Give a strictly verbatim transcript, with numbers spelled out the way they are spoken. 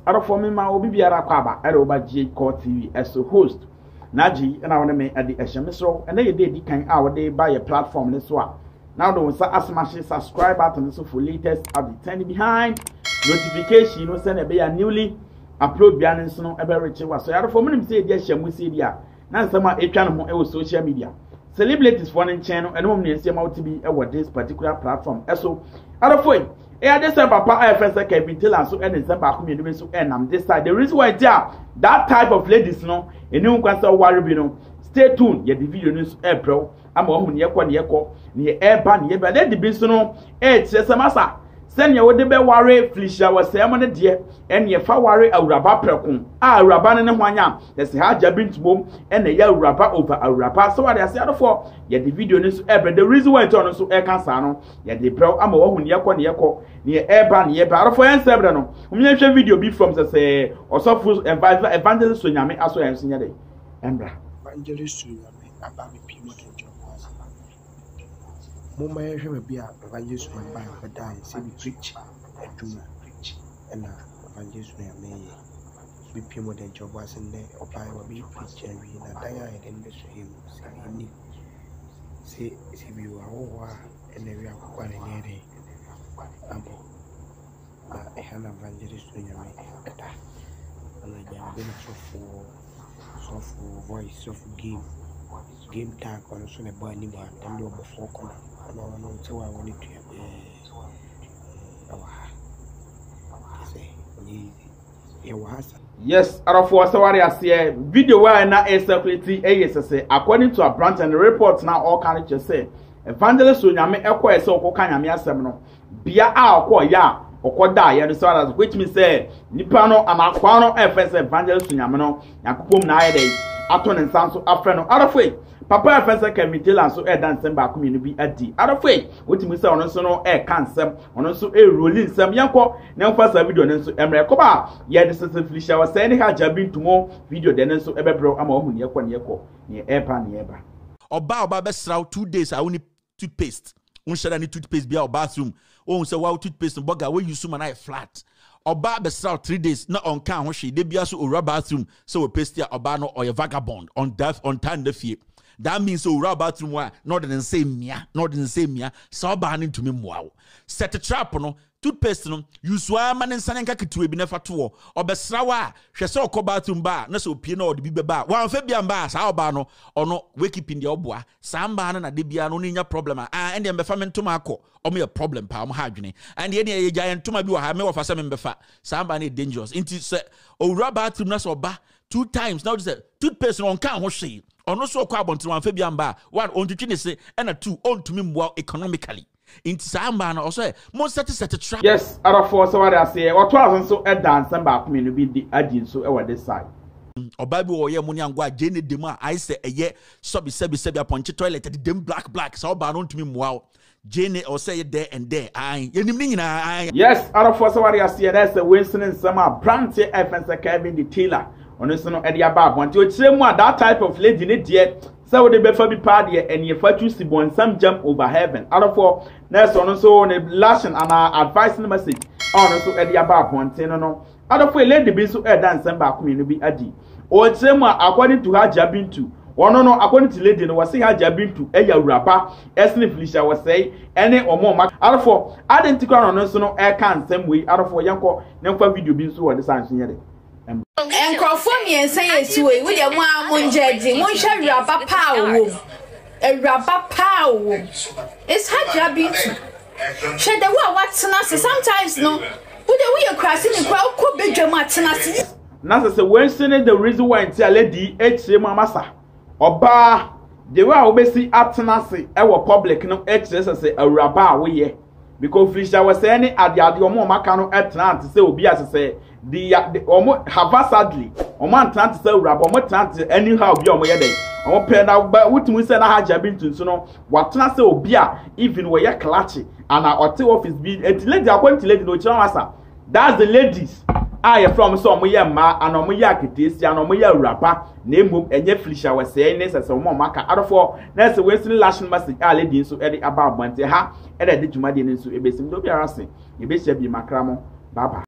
Ado for me ma obi biara kwaba e oba G Core T V as a host. Naji and I want to make at the Eshemisro and they did kind our day buy a platform this one. Now don't smash subscribe button so for latest update. Turn behind notification, you know, send a be a newly upload behind so no ever reach was so for me say dear Shamu see dia. Now some a channel on social media. Celebrities one channel and women see out to be about this particular platform. So other point. Eh, this time, Papa, I first like I've been telling so, and in some back community so, and I'm this side. The reason why there, that type of ladies, no, and you can say, worry, you know, stay tuned. Yeah, the video news, April. I'm on here, one year, near air ban, yeah, but let the business know, eh, says a massa. Send your would be worry, Felicia was ceremony, dear, and your far worry a rubber precum. Ah, Rabban and one yam. That's Hajia Bintu K and the yellow rubber over a rubber. So what I said for, yet the video news, ever the reason why it's on so air cansano, yet the pro, I'm a woman, yakon, yako, near air ban, ye bar for and several. We have a video be from the say, or so full evangelist Sunyame, as well as in your day. Embra. Evangelist Sunyame, about the people. Mama will be a evangelist when by for die, say we preach and do preach and evangelist when may be people than job was in there or by what we preach and we na die and then miss him say say we are all and then we are one in a day. Amo I have an evangelist when you make that and I have been for soft voice, soft game. Game tag on so the boy anymore and no before corner. No, no, so I wanted to yes, out of what I say, video where now is circulating A S S A according to a branch and the reports now all can just say evangelist Sunyame Eko so ko kan yame asem no bia a ko ya okoda ya so as which means say nipa no amakwa no e first evangelist Sunyame no yakopom na aye dey ato ne nsanso afre no out of way Papa Fencer can be tell and so air dancing back community at the other way. What you say on so no air cancer on also a rolling some yanko. Now first a video and so Emre Koba. Yeah, this is Felicia was saying Hajia Bintu K video then so ever bro am on yako yako near airpan nearby. Oba oba best route two days I only toothpaste. On shall any toothpaste be our bathroom. Oh, so wow toothpaste and bugger where you sum and I flat. Oba best route three days not on can she they be also a bathroom so we paste ya obano or a vagabond on death on time the fear. That means so rubber bathroom wa not the same mia, not the same mia, so banning to me wow. Set a trap no, toothpaste no, you swam and sanka to be never to or besrawa, she saw co bathroom bar, no so piano the biba bar, one Fabian bar, sao bano, or no, wake up in the obwa, Sam Barn and Debiano in your problem, and then befamen to Marco, or me a problem, palm hygiene, and the any giant to my view, I may offer some befa, Sam Barney dangerous, into set, or rubber bathroom, no so ba, two times now, the toothpaste on can what she. Ono so kwa bonti wan Fabian ba one on to say and a two on to me well economically in samba na also most set set a trap. Yes, out of four so what I say or twelve so a dance and back me no be the agin so over this side. Obabi wo ye money angwa jene dema I say a ye sobi sebi sebi upon toilet the dem black black so ba no to me wow jene or say there and there I ye nim nyina. Yes, out of four so what I say that's a Winston and summer brand F and Kevin the Taylor. Honestly, no, Eddie Abab want to say more that type of lady need yet. So the better be party and you fight to see one some jump over heaven. Out of four, there's also on a lashing and our advising message. Honestly, Eddie Abab want to know. Out of four, lady be so air dance and back community Adi. Or say more according to Hajia Bintu. Or no, no, according to lady, no, was say Hajia Bintu, a rapper, as Felicia was say, any or more. Out of four, identical on also no air can same way. Out of four, young call, never video being so at the science here. And conform me and say it's way with your one judging, one shall rubber power. A rubber power. It's Hajia Bintu. Shed the one what's nasty sometimes no. Would we are crossing the crowd could be dramatic. Nasa say when saying the reason why it's a lady H Mamasa. Oba the way I be see at Nasi, our public no H S say a rubber way. Because Felicia was saying at the Adiomo Macano at Nant to say Obi as say. The the omo have sadly omo trying to say rap omo trying to anyhow be omo yede omo pay na wutimu say na Hajia Bintu so no watena say obi a even we ye clutch and na ote office be and lady according to lady no chira wasa that's the ladies I from so omo ye ma and omo ye aketesi and omo ye rapa na emom enye Felicia we say ne say omo maka adofo na say we sin lashing message a lady so e dey about bante ha e dey dwuma de ne so ebesim do bi arase e be share bi makramo baba.